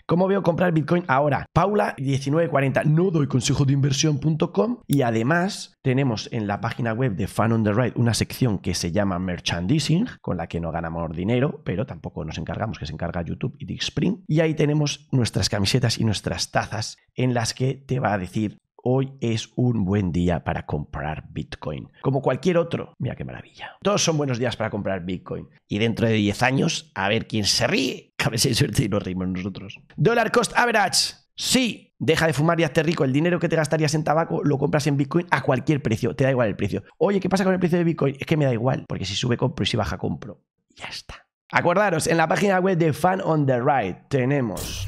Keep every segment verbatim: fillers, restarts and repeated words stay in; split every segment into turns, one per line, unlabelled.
¿Cómo veo comprar Bitcoin ahora? Paula diecinueve cuarenta, no doy consejo de inversión punto com, y además tenemos en la página web de Fan on the Ride una sección que se llama Merchandising, con la que no ganamos dinero, pero tampoco nos encargamos, que se encarga YouTube y Dixspring, y ahí tenemos nuestras camisetas y nuestras tazas en las que te va a decir: hoy es un buen día para comprar Bitcoin. Como cualquier otro. Mira qué maravilla. Todos son buenos días para comprar Bitcoin. Y dentro de diez años, a ver quién se ríe. A ver si hay suerte y nos reímos nosotros. Dollar cost average. Sí. Deja de fumar y hazte rico. El dinero que te gastarías en tabaco lo compras en Bitcoin a cualquier precio. Te da igual el precio. Oye, ¿qué pasa con el precio de Bitcoin? Es que me da igual. Porque si sube compro y si baja compro. Ya está. Acordaros, en la página web de Fan on the Ride tenemos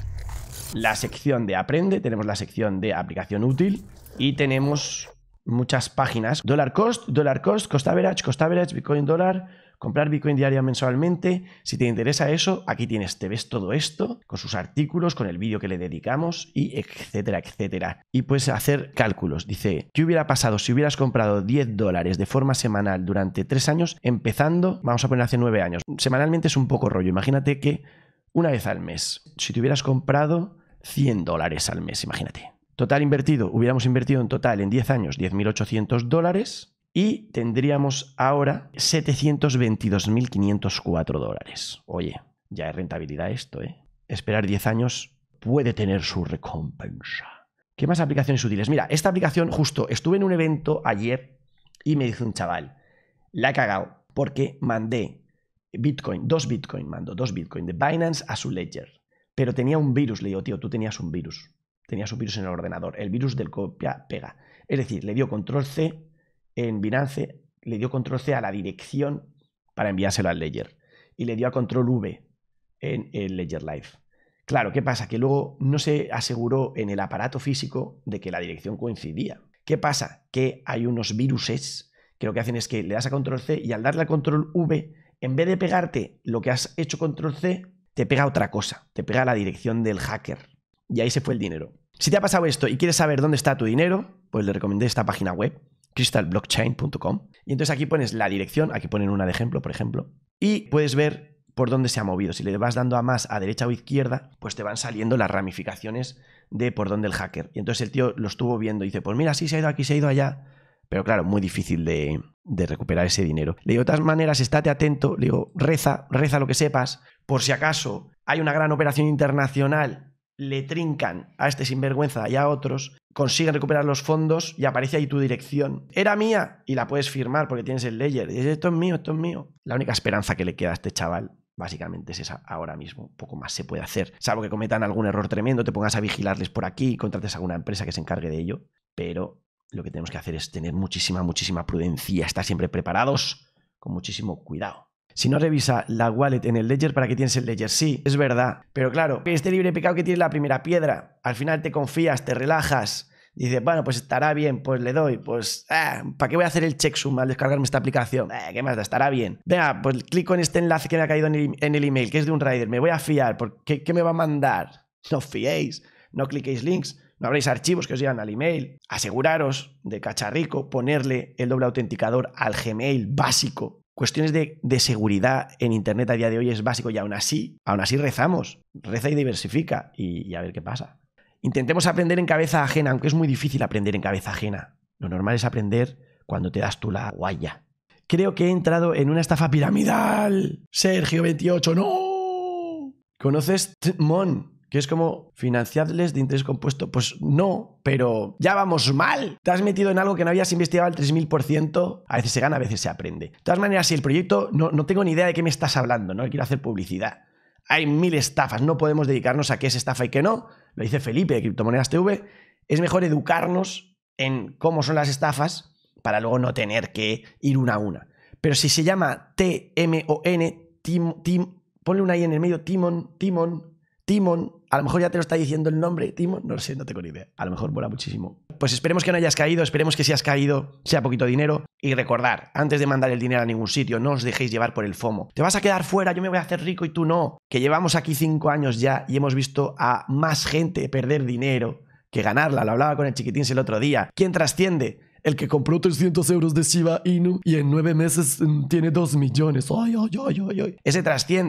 la sección de Aprende, tenemos la sección de Aplicación Útil y tenemos muchas páginas. Dollar Cost, Dollar Cost, Cost Average, Cost Average, Bitcoin Dólar, comprar Bitcoin diaria mensualmente. Si te interesa eso, aquí tienes, te ves todo esto, con sus artículos, con el vídeo que le dedicamos y etcétera, etcétera. Y puedes hacer cálculos. Dice, ¿qué hubiera pasado si hubieras comprado diez dólares de forma semanal durante tres años, empezando, vamos a poner hace nueve años? Semanalmente es un poco rollo. Imagínate que una vez al mes, si te hubieras comprado cien dólares al mes, imagínate. Total invertido, hubiéramos invertido en total en diez años diez mil ochocientos dólares y tendríamos ahora setecientos veintidós mil quinientos cuatro dólares. Oye, ya es rentabilidad esto, ¿eh? Esperar diez años puede tener su recompensa. ¿Qué más aplicaciones útiles? Mira, esta aplicación, justo, estuve en un evento ayer y me dice un chaval, la he cagado porque mandé Bitcoin, dos Bitcoin, mando dos Bitcoin de Binance a su Ledger. Pero tenía un virus. Le digo, tío, tú tenías un virus. Tenías un virus en el ordenador. El virus del copia-pega. Es decir, le dio control C en Binance, le dio control C a la dirección para enviárselo al Ledger. Y le dio a control V en el Ledger Live. Claro, ¿qué pasa? Que luego no se aseguró en el aparato físico de que la dirección coincidía. ¿Qué pasa? Que hay unos viruses que lo que hacen es que le das a control C y al darle a control V, en vez de pegarte lo que has hecho control C, te pega otra cosa, te pega la dirección del hacker. Y ahí se fue el dinero. Si te ha pasado esto y quieres saber dónde está tu dinero, pues le recomendé esta página web, crystal blockchain punto com. Y entonces aquí pones la dirección, aquí ponen una de ejemplo, por ejemplo, y puedes ver por dónde se ha movido. Si le vas dando a más a derecha o izquierda, pues te van saliendo las ramificaciones de por dónde el hacker. Y entonces el tío lo estuvo viendo y dice, pues mira, sí se ha ido aquí, se ha ido allá. Pero claro, muy difícil de, de recuperar ese dinero. Le digo, de todas maneras, estate atento, le digo, reza, reza lo que sepas, por si acaso hay una gran operación internacional, le trincan a este sinvergüenza y a otros, consiguen recuperar los fondos y aparece ahí tu dirección. Era mía y la puedes firmar porque tienes el ledger. Y dices, esto es mío, esto es mío. La única esperanza que le queda a este chaval básicamente es esa ahora mismo. Poco más se puede hacer. Salvo que cometan algún error tremendo, te pongas a vigilarles por aquí y contrates a alguna empresa que se encargue de ello. Pero lo que tenemos que hacer es tener muchísima, muchísima prudencia, estar siempre preparados, con muchísimo cuidado. Si no revisa la wallet en el Ledger, ¿para qué tienes el Ledger? Sí, es verdad. Pero claro, este libre pecado que tiene la primera piedra. Al final te confías, te relajas. Dices, bueno, pues estará bien, pues le doy. Pues, ah, ¿para qué voy a hacer el checksum al descargarme esta aplicación? Eh, ¿Qué más da? Estará bien. Venga, pues clico en este enlace que me ha caído en el, en el email, que es de un rider. Me voy a fiar. ¿Qué, ¿Qué me va a mandar? No os fiéis. No cliquéis links. No abréis archivos que os llegan al email. Aseguraros de cacharrico, ponerle el doble autenticador al Gmail básico. Cuestiones de, de seguridad en Internet a día de hoy es básico y aún así, aún así rezamos. Reza y diversifica y, y a ver qué pasa. Intentemos aprender en cabeza ajena, aunque es muy difícil aprender en cabeza ajena. Lo normal es aprender cuando te das tú la guaya. Creo que he entrado en una estafa piramidal. Sergio veintiocho, ¡no! ¿Conoces Tmon? Que es como financiarles de interés compuesto. Pues no, pero ya vamos mal. Te has metido en algo que no habías investigado al tres mil por ciento. A veces se gana, a veces se aprende. De todas maneras, si el proyecto, no, no tengo ni idea de qué me estás hablando, no quiero hacer publicidad. Hay mil estafas, no podemos dedicarnos a qué es estafa y qué no. Lo dice Felipe de Criptomonedas T V. Es mejor educarnos en cómo son las estafas para luego no tener que ir una a una. Pero si se llama T M O N, Tim, Tim, ponle una I en el medio, Timon, Timon, Timon, a lo mejor ya te lo está diciendo el nombre, Timon, no lo sé, no tengo ni idea. A lo mejor mola muchísimo. Pues esperemos que no hayas caído, esperemos que si has caído sea poquito dinero. Y recordar, antes de mandar el dinero a ningún sitio, no os dejéis llevar por el FOMO. Te vas a quedar fuera, yo me voy a hacer rico y tú no. Que llevamos aquí cinco años ya y hemos visto a más gente perder dinero que ganarla. Lo hablaba con el Chiquitins el otro día. ¿Quién trasciende? El que compró trescientos euros de Shiba Inu y en nueve meses tiene dos millones. Ay, ay, ay, ay, ay. Ese trasciende.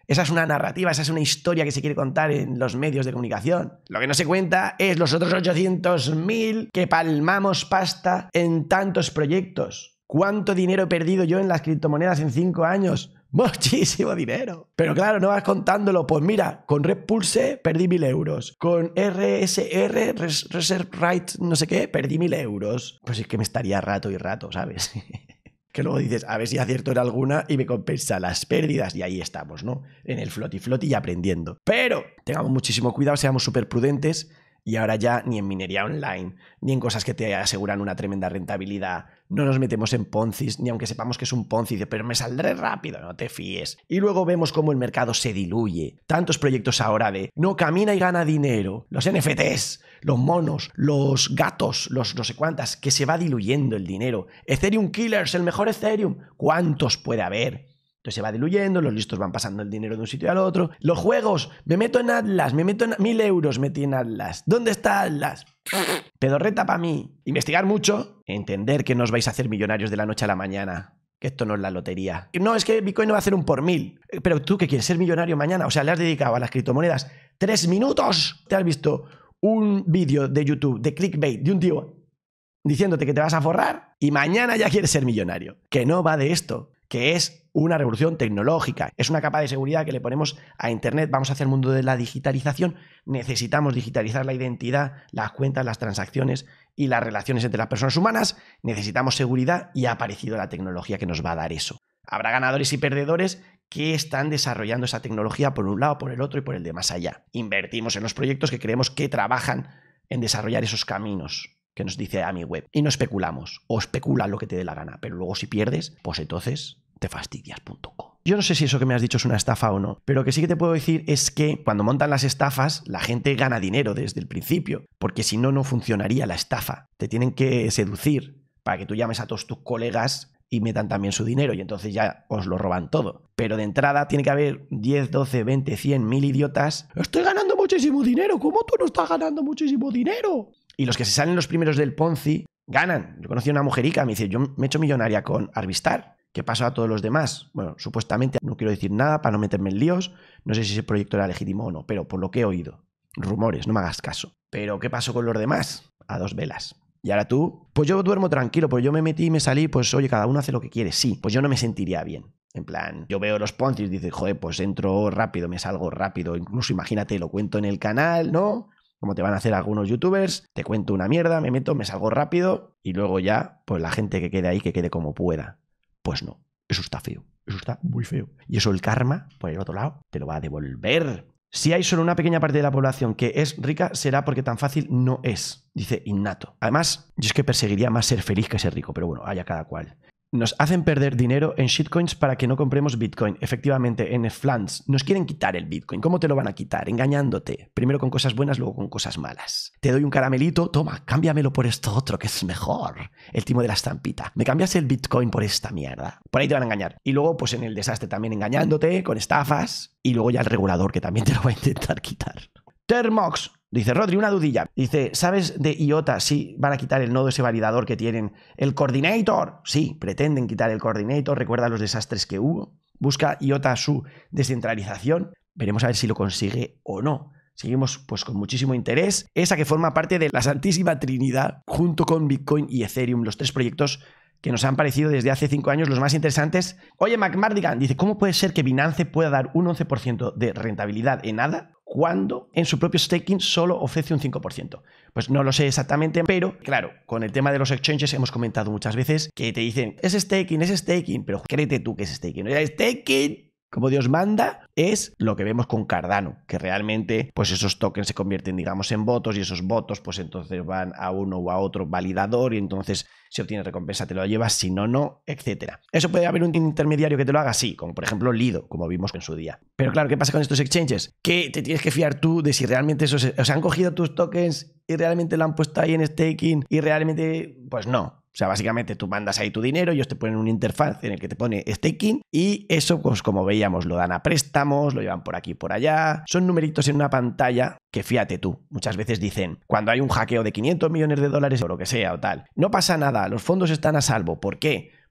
Esa es una narrativa, esa es una historia que se quiere contar en los medios de comunicación. Lo que no se cuenta es los otros ochocientos mil que palmamos pasta en tantos proyectos. ¿Cuánto dinero he perdido yo en las criptomonedas en cinco años? Muchísimo dinero. Pero claro, no vas contándolo. Pues mira, con Repulse perdí mil euros. Con R S R, Reserve Right, no sé qué, perdí mil euros. Pues es que me estaría rato y rato, ¿sabes? Que luego dices, a ver si acierto en alguna y me compensa las pérdidas. Y ahí estamos, ¿no? En el floti floti y aprendiendo. Pero tengamos muchísimo cuidado, seamos súper prudentes. Y ahora ya ni en minería online, ni en cosas que te aseguran una tremenda rentabilidad, no nos metemos en poncis, ni aunque sepamos que es un ponzi, pero me saldré rápido, no te fíes. Y luego vemos cómo el mercado se diluye. Tantos proyectos ahora de, no, camina y gana dinero, los N F Ts, los monos, los gatos, los no sé cuántas, que se va diluyendo el dinero. Ethereum Killers, el mejor Ethereum, ¿cuántos puede haber? Entonces se va diluyendo, los listos van pasando el dinero de un sitio al otro. Los juegos, me meto en Atlas, me meto en mil euros, metí en Atlas. ¿Dónde está Atlas? Pedorreta para mí. Investigar mucho, entender que no os vais a hacer millonarios de la noche a la mañana, que esto no es la lotería. No, es que Bitcoin no va a hacer un por mil. Pero tú que quieres ser millonario mañana, o sea, le has dedicado a las criptomonedas tres minutos. ¿Te has visto un vídeo de YouTube de clickbait de un tío diciéndote que te vas a forrar y mañana ya quieres ser millonario? Que no va de esto, que es una revolución tecnológica, es una capa de seguridad que le ponemos a Internet. Vamos hacia el mundo de la digitalización, necesitamos digitalizar la identidad, las cuentas, las transacciones y las relaciones entre las personas humanas, necesitamos seguridad y ha aparecido la tecnología que nos va a dar eso. Habrá ganadores y perdedores que están desarrollando esa tecnología por un lado, por el otro y por el de más allá. Invertimos en los proyectos que creemos que trabajan en desarrollar esos caminos que nos dice AmiWeb y no especulamos, o especula lo que te dé la gana, pero luego si pierdes, pues entonces te fastidias punto com. Yo no sé si eso que me has dicho es una estafa o no, pero lo que sí que te puedo decir es que cuando montan las estafas, la gente gana dinero desde el principio, porque si no, no funcionaría la estafa. Te tienen que seducir para que tú llames a todos tus colegas y metan también su dinero y entonces ya os lo roban todo. Pero de entrada tiene que haber diez, doce, veinte, cien, mil idiotas. Estoy ganando muchísimo dinero, ¿cómo tú no estás ganando muchísimo dinero? Y los que se salen los primeros del Ponzi ganan. Yo conocí a una mujerica, me dice, yo me he hecho millonaria con Arvistar. ¿Qué pasó a todos los demás? Bueno, supuestamente, no quiero decir nada para no meterme en líos, no sé si ese proyecto era legítimo o no, pero por lo que he oído, rumores, no me hagas caso. Pero ¿qué pasó con los demás? A dos velas. Y ahora tú, pues yo duermo tranquilo, pues yo me metí y me salí, pues oye, cada uno hace lo que quiere, sí, pues yo no me sentiría bien. En plan, yo veo los Ponzi y dices, joder, pues entro rápido, me salgo rápido, incluso imagínate, lo cuento en el canal, ¿no? Como te van a hacer algunos youtubers, te cuento una mierda, me meto, me salgo rápido y luego ya, pues la gente que quede ahí, que quede como pueda. Pues no, eso está feo, eso está muy feo. Y eso el karma, por el otro lado, te lo va a devolver. Si hay solo una pequeña parte de la población que es rica, será porque tan fácil no es, dice Innato. Además, yo es que perseguiría más ser feliz que ser rico, pero bueno, haya cada cual. Nos hacen perder dinero en shitcoins para que no compremos Bitcoin. Efectivamente, en Flans nos quieren quitar el Bitcoin. ¿Cómo te lo van a quitar? Engañándote. Primero con cosas buenas, luego con cosas malas. Te doy un caramelito, toma, cámbiamelo por esto otro que es mejor. El timo de la estampita. ¿Me cambias el Bitcoin por esta mierda? Por ahí te van a engañar. Y luego, pues en el desastre también engañándote, con estafas. Y luego ya el regulador que también te lo va a intentar quitar. Termox. Dice, Rodri, una dudilla. Dice, ¿sabes de I O T A si van a quitar el nodo ese validador que tienen? ¿El Coordinator? Sí, pretenden quitar el Coordinator. Recuerda los desastres que hubo. Busca I O T A su descentralización. Veremos a ver si lo consigue o no. Seguimos pues con muchísimo interés. Esa que forma parte de la Santísima Trinidad, junto con Bitcoin y Ethereum, los tres proyectos que nos han parecido desde hace cinco años los más interesantes. Oye, McMardigan dice, ¿cómo puede ser que Binance pueda dar un once por ciento de rentabilidad en ADA cuando en su propio staking solo ofrece un cinco por ciento? Pues no lo sé exactamente, pero claro, con el tema de los exchanges hemos comentado muchas veces que te dicen, es staking, es staking, pero créete tú que es staking. El staking, como Dios manda, es lo que vemos con Cardano, que realmente pues esos tokens se convierten, digamos, en votos y esos votos pues entonces van a uno o a otro validador y entonces si obtienes recompensa te lo llevas, si no, no, etcétera. ¿Eso puede haber un intermediario que te lo haga? Sí, como por ejemplo Lido, como vimos en su día. Pero claro, ¿qué pasa con estos exchanges? Que te tienes que fiar tú de si realmente esos, o sea, han cogido tus tokens y realmente lo han puesto ahí en staking y realmente, pues no. O sea, básicamente tú mandas ahí tu dinero, ellos te ponen una interfaz en el que te pone staking y eso, pues como veíamos, lo dan a préstamos, lo llevan por aquí y por allá. Son numeritos en una pantalla que fíjate tú. Muchas veces dicen, cuando hay un hackeo de quinientos millones de dólares o lo que sea o tal, no pasa nada, los fondos están a salvo. ¿Por qué?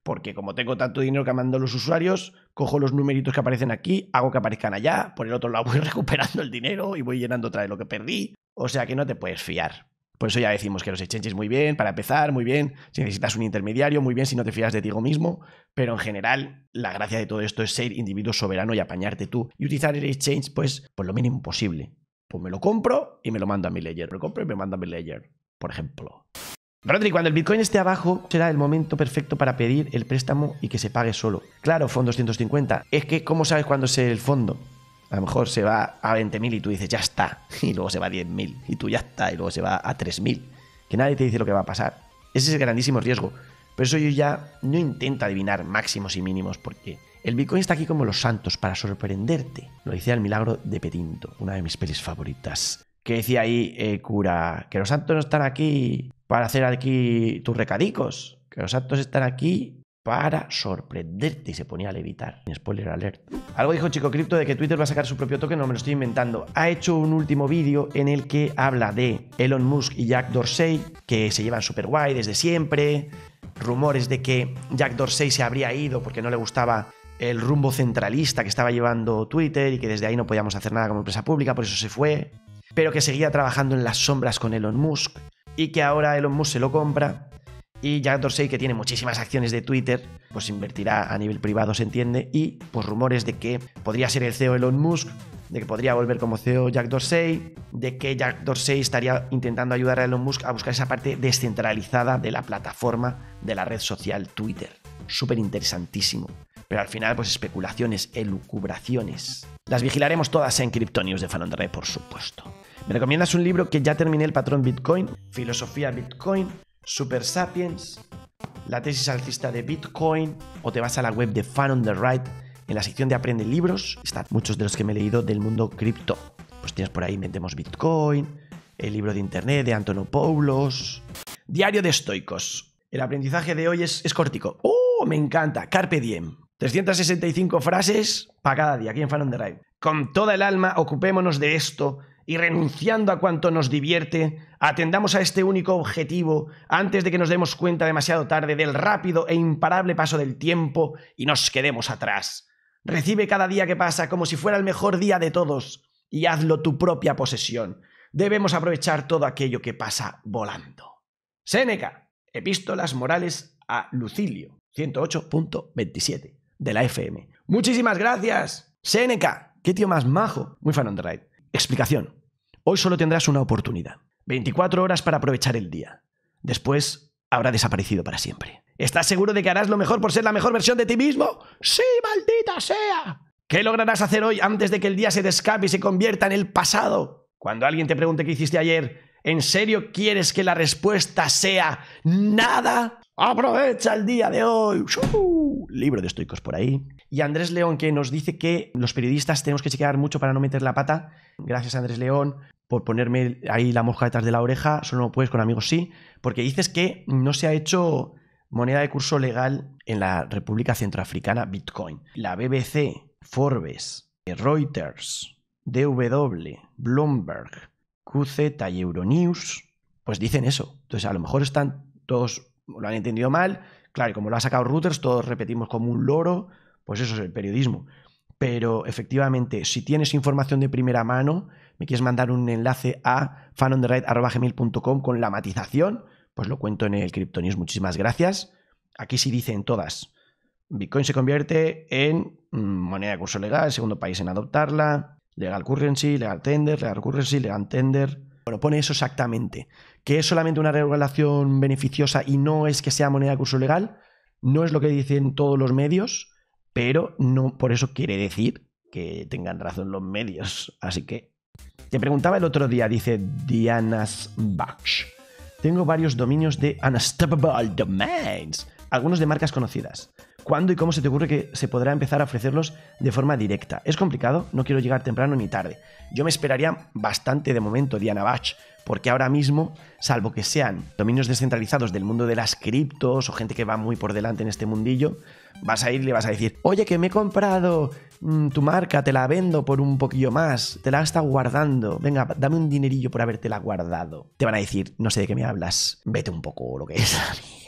porque como tengo tanto dinero que mandan los usuarios, cojo los numeritos que aparecen aquí, hago que aparezcan allá, por el otro lado voy recuperando el dinero y voy llenando otra vez lo que perdí. O sea que no te puedes fiar. Por eso ya decimos que los exchanges muy bien, para empezar, muy bien, si necesitas un intermediario, muy bien si no te fías de ti mismo, pero en general la gracia de todo esto es ser individuo soberano y apañarte tú y utilizar el exchange pues por lo mínimo posible. Pues me lo compro y me lo mando a mi ledger, me lo compro y me mando a mi ledger, por ejemplo. Rodri, cuando el Bitcoin esté abajo será el momento perfecto para pedir el préstamo y que se pague solo. Claro, fondo doscientos cincuenta, es que ¿cómo sabes cuándo es el fondo? A lo mejor se va a veinte mil y tú dices, ya está. Y luego se va a diez mil. Y tú ya está. Y luego se va a tres mil. Que nadie te dice lo que va a pasar. Ese es el grandísimo riesgo. Por eso yo ya no intento adivinar máximos y mínimos. Porque el Bitcoin está aquí como los santos para sorprenderte. Lo decía el milagro de Petinto, una de mis pelis favoritas. Que decía ahí, eh, cura, que los santos no están aquí para hacer aquí tus recadicos. Que los santos están aquí para sorprenderte, y se ponía a levitar. Spoiler alert. Algo dijo Chico Cripto de que Twitter va a sacar su propio token, no me lo estoy inventando. Ha hecho un último vídeo en el que habla de Elon Musk y Jack Dorsey, que se llevan súper guay desde siempre. Rumores de que Jack Dorsey se habría ido porque no le gustaba el rumbo centralista que estaba llevando Twitter y que desde ahí no podíamos hacer nada como empresa pública, por eso se fue. Pero que seguía trabajando en las sombras con Elon Musk y que ahora Elon Musk se lo compra. Y Jack Dorsey, que tiene muchísimas acciones de Twitter, pues invertirá a nivel privado, se entiende, y pues rumores de que podría ser el C E O Elon Musk, de que podría volver como C E O Jack Dorsey, de que Jack Dorsey estaría intentando ayudar a Elon Musk a buscar esa parte descentralizada de la plataforma de la red social Twitter. Súper interesantísimo. Pero al final, pues especulaciones, elucubraciones. Las vigilaremos todas en Crypto News de Fan on the Ride, por supuesto. ¿Me recomiendas un libro que ya terminé, El patrón Bitcoin? Filosofía Bitcoin, Super Sapiens, la tesis alcista de Bitcoin, o te vas a la web de Fan on the Ride, en la sección de Aprende libros, están muchos de los que me he leído del mundo cripto. Pues tienes por ahí Inventemos Bitcoin, el libro de internet de Antonopoulos, Diario de Estoicos. El aprendizaje de hoy es, es cortico. ¡Oh, me encanta! Carpe diem. trescientas sesenta y cinco frases para cada día aquí en Fan on the Ride. Con toda el alma ocupémonos de esto y renunciando a cuanto nos divierte, atendamos a este único objetivo antes de que nos demos cuenta demasiado tarde del rápido e imparable paso del tiempo y nos quedemos atrás. Recibe cada día que pasa como si fuera el mejor día de todos y hazlo tu propia posesión. Debemos aprovechar todo aquello que pasa volando. Séneca, Epístolas Morales a Lucilio, ciento ocho punto veintisiete de la F M. Muchísimas gracias, Séneca. Qué tío más majo. Muy fan on the ride. Explicación. Hoy solo tendrás una oportunidad. veinticuatro horas para aprovechar el día. Después habrá desaparecido para siempre. ¿Estás seguro de que harás lo mejor por ser la mejor versión de ti mismo? ¡Sí, maldita sea! ¿Qué lograrás hacer hoy antes de que el día se te escape y se convierta en el pasado? Cuando alguien te pregunte qué hiciste ayer, ¿en serio quieres que la respuesta sea nada? ¡Aprovecha el día de hoy! ¡Shuu! Libro de estoicos por ahí. Y Andrés León, que nos dice que los periodistas tenemos que chequear mucho para no meter la pata. Gracias, Andrés León, por ponerme ahí la mosca detrás de la oreja. Solo no puedes, con amigos sí. Porque dices que no se ha hecho moneda de curso legal en la República Centroafricana Bitcoin. La B B C, Forbes, Reuters, D W, Bloomberg, Q Z y Euronews, pues dicen eso. Entonces a lo mejor están todos, lo han entendido mal. Claro, y como lo ha sacado Reuters, todos repetimos como un loro. Pues eso es el periodismo. Pero efectivamente, si tienes información de primera mano, me quieres mandar un enlace a fan on the ride arroba gmail punto com con la matización, pues lo cuento en el Crypto News. Muchísimas gracias. Aquí sí dicen todas. Bitcoin se convierte en moneda de curso legal, segundo país en adoptarla, legal currency, legal tender, legal currency, legal tender. Bueno, pone eso exactamente. Que es solamente una regulación beneficiosa y no es que sea moneda de curso legal. No es lo que dicen todos los medios. Pero no por eso quiere decir que tengan razón los medios. Así que te preguntaba el otro día, dice Diana's Baksh. Tengo varios dominios de Unstoppable Domains, algunos de marcas conocidas. ¿Cuándo y cómo se te ocurre que se podrá empezar a ofrecerlos de forma directa? Es complicado, no quiero llegar temprano ni tarde. Yo me esperaría bastante de momento, Diana Bach, porque ahora mismo, salvo que sean dominios descentralizados del mundo de las criptos o gente que va muy por delante en este mundillo, vas a ir y le vas a decir, oye, que me he comprado mmm, tu marca, te la vendo por un poquillo más, te la he estado guardando, venga, dame un dinerillo por habértela guardado. Te van a decir, no sé de qué me hablas, vete un poco o lo que es. Mierda.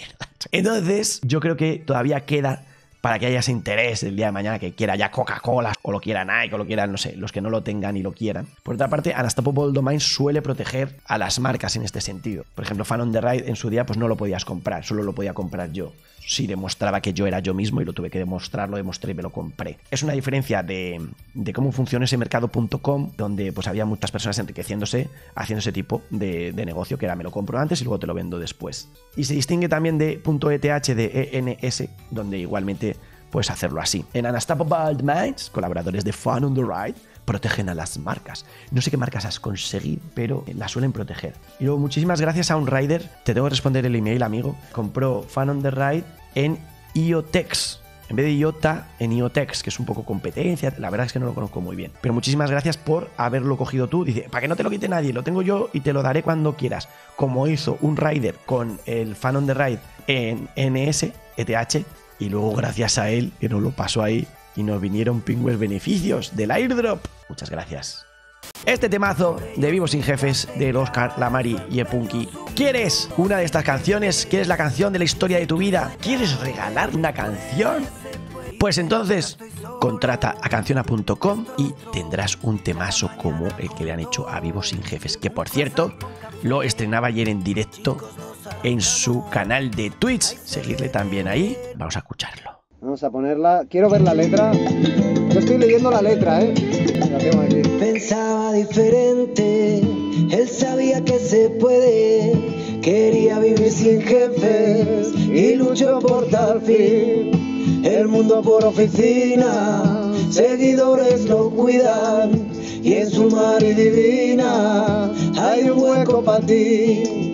Entonces, yo creo que todavía queda para que haya ese interés el día de mañana que quiera ya Coca-Cola o lo quiera Nike o lo quieran, no sé, los que no lo tengan y lo quieran. Por otra parte, Unstoppable Domain suele proteger a las marcas en este sentido. Por ejemplo, Fan on the Ride en su día pues no lo podías comprar, solo lo podía comprar yo. Si demostraba que yo era yo mismo y lo tuve que demostrar, lo demostré y me lo compré. Es una diferencia de, de cómo funciona ese mercado punto com, donde pues había muchas personas enriqueciéndose haciendo ese tipo de, de negocio, que era me lo compro antes y luego te lo vendo después. Y se distingue también de .eth de E N S, donde igualmente puedes hacerlo así. En Unstoppable Domains, colaboradores de Fan on the Ride protegen a las marcas. No sé qué marcas has conseguido, pero las suelen proteger. Y luego, muchísimas gracias a un rider, te tengo que responder el email, amigo. Compró Fan on the Ride en IoTex. En vez de IOTA, en IoTex, que es un poco competencia. La verdad es que no lo conozco muy bien. Pero muchísimas gracias por haberlo cogido tú. Dice, para que no te lo quite nadie, lo tengo yo y te lo daré cuando quieras. Como hizo un rider con el Fan on the Ride en N S, E T H, y luego gracias a él, que nos lo pasó ahí, y nos vinieron pingües beneficios del airdrop. Muchas gracias. Este temazo de Vivo Sin Jefes del Oscar, la Mari y el Punky. ¿Quieres una de estas canciones? ¿Quieres la canción de la historia de tu vida? ¿Quieres regalar una canción? Pues entonces contrata a canciona punto com y tendrás un temazo como el que le han hecho a Vivo Sin Jefes, que por cierto lo estrenaba ayer en directo en su canal de Twitch. Seguidle también ahí. Vamos a escucharlo.
Vamos a ponerla. Quiero ver la letra. Yo estoy leyendo la letra, ¿eh? La tengo aquí.
Pensaba diferente, él sabía que se puede. Quería vivir sin jefes y luchó por tal fin. El mundo por oficina, seguidores lo cuidan. Y en su mar y divina hay un hueco para ti.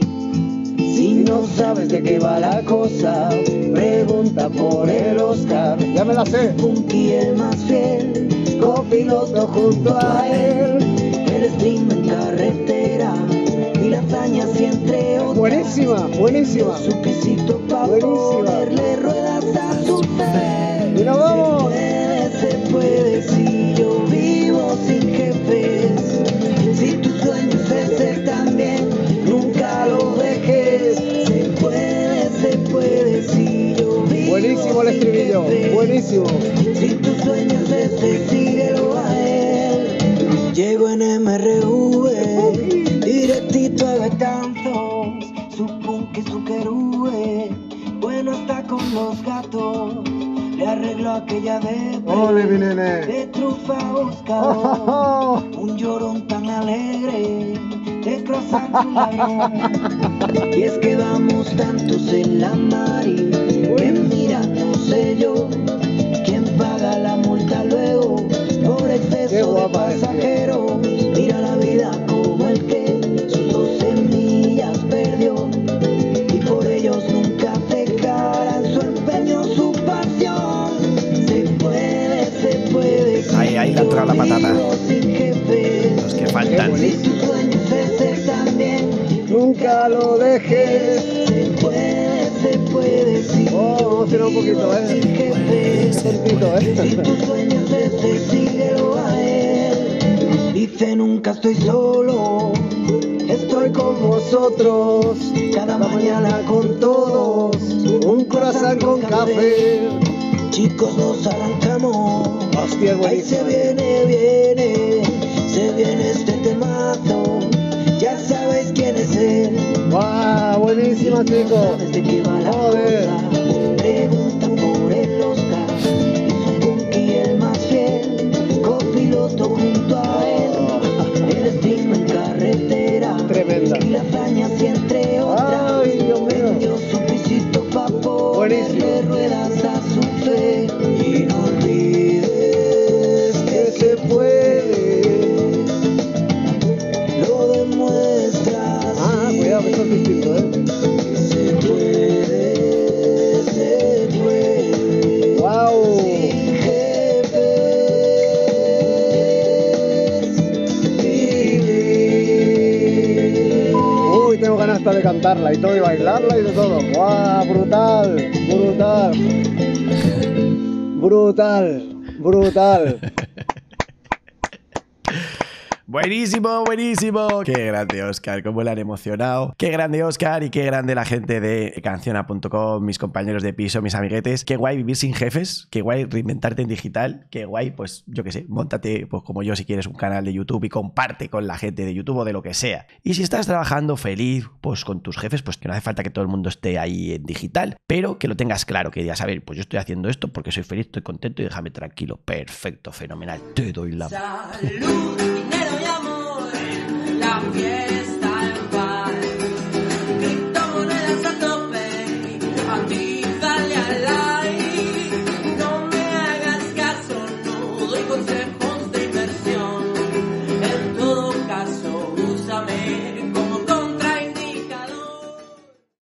Si no sabes de qué va la cosa, pregunta por el Oscar.
Ya me la sé.
Punky el más fiel, copiloto junto a él. El stream en carretera y la hazaña entre otras.
Buenísima, buenísima.
Su pisito para ponerle ruedas a su fe.
¡Y nos vamos!
Se puede, se puede, si yo vivo sin jefes. Si tu sueño es ser también, nunca lo dejes. Se puede, se puede, si yo vivo.
Buenísimo el estribillo,
jefes.
buenísimo.
Si tu sueño es ese, síguelo a él. Llego en M R V, directito a Betanzos. Su punk y su querube, bueno está con los gatos. Le arreglo aquella de
¡Ole, mi nene!
de trufa buscador. Un llorón tan alegre de croissant un ladrón. Y es que vamos tantos en la mari que mira, no sé yo quién paga la multa luego por exceso de pasajeros. Mira la vida como el que sus doce millas perdió y por ellos nunca dejarán su empeño, su pasión. Se puede, se puede.
Ahí, ahí le ha entrado la patata. Los que faltan.
Si tu sueño es ser también,
Nunca lo dejes.
se puede, se puede. Si
Oh, vamos a hacer un poquito,
sin
¿eh?
jefe.
Un poquito,
Si tu
¿eh?
sueño es ese, síguelo a él. Dice nunca estoy solo, estoy con vosotros. Cada mañana con todos,
Un croissant con café.
chicos nos arrancamos.
Hostia, es
Ahí se
buenísimo.
viene, viene, se viene este temazo. Ya sabéis quién es él.
¡Guau! Buenísima, chicos.
¿Sabes de qué va la
Joder.
cosa? Pregunta por el Oscar. Y su Punky el más fiel, copiloto junto a él. El stream en carretera.
Tremenda.
Y la hazaña así entre otras.
Ay, Dios mío.
Vendió su pisito pa' ponerle
Buenísimo.
ruedas a su fe. Y no olvides que se puede. Lo demuestras.
Ah, cuidado, que esto es distinto, ¿eh?
Se puede, se puede.
¡Guau!
Sin jefes vivir.
Uy, tengo ganas hasta de cantarla y todo, y bailarla y de todo. ¡Guau! Brutal, brutal. Brutal, brutal.
Buenísimo, buenísimo. Qué grande, Óscar, cómo le han emocionado. Qué grande, Óscar, y qué grande la gente de canciona punto com, mis compañeros de piso, mis amiguetes. Qué guay vivir sin jefes, qué guay reinventarte en digital, qué guay, pues yo qué sé, móntate, pues como yo, si quieres, un canal de YouTube y comparte con la gente de YouTube o de lo que sea. Y si estás trabajando feliz, pues con tus jefes, pues que no hace falta que todo el mundo esté ahí en digital, pero que lo tengas claro, que digas, a ver, pues yo estoy haciendo esto porque soy feliz, estoy contento y déjame tranquilo. Perfecto, fenomenal. Te doy la...
Salud, dinero y amor, la fiesta.